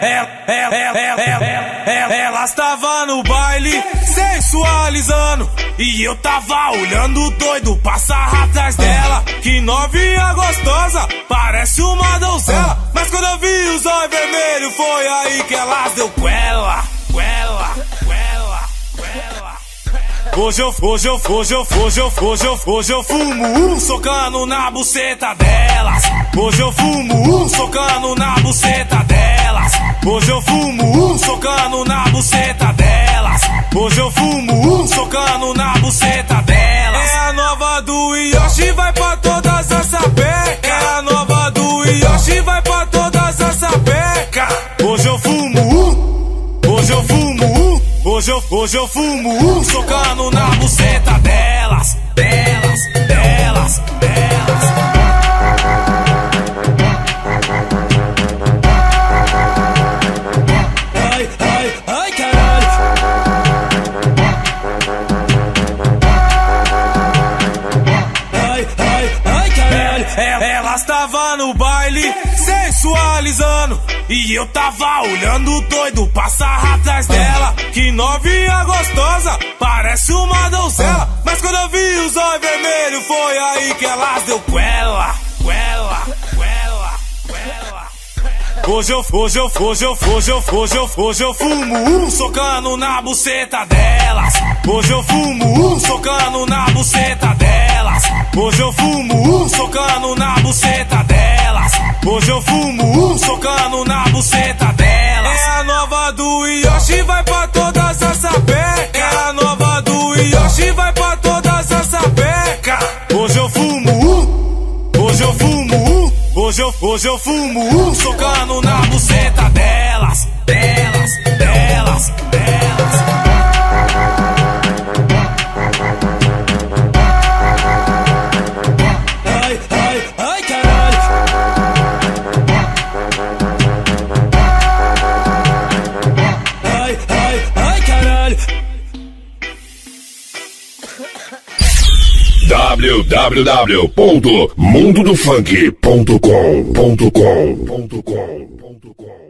Elas tava no baile sensualizando e eu tava olhando doido, passar atrás dela. Que novinha gostosa, parece uma donzela. Mas quando eu vi os olhos vermelhos, foi aí que elas deu quela. Hoje eu fumo socando na buceta delas. Hoje eu fumo socando na buceta delas. Hoje eu fumo socando na buceta delas. Hoje eu fumo socando na buceta delas. É a nova do Yoshi, vai pra todas as sapecas. É a nova do Yoshi, vai pra todas as sapecas. Hoje eu fumo, hoje eu fumo, hoje eu fumo socando na buceta delas, delas, delas, delas. Ai, ai, ai, caralho. Ai, ai, ai, caralho. Elas tava no baile sensualizando e eu tava olhando doido, passar atrás dela. Que novinha gostosa, parece uma donzela. Mas quando eu vi os olhos vermelhos, foi aí que elas deu quela. Hoje eu fumo socando na buceta delas. Hoje eu fumo socando na buceta delas. Hoje eu fumo socando na buceta delas. Hoje eu fumo socando na buceta delas. É a nova do Yoshi, vai pra todas as sapecas. É a nova do Yoshi, vai pra todas as sapecas. Hoje eu fumo, hoje eu fumo, hoje eu fumo socando na buceta delas, delas, delas, delas. Ai, ai, ai, caralho. Ai, ai, ai, caralho. www.mundodofunk.com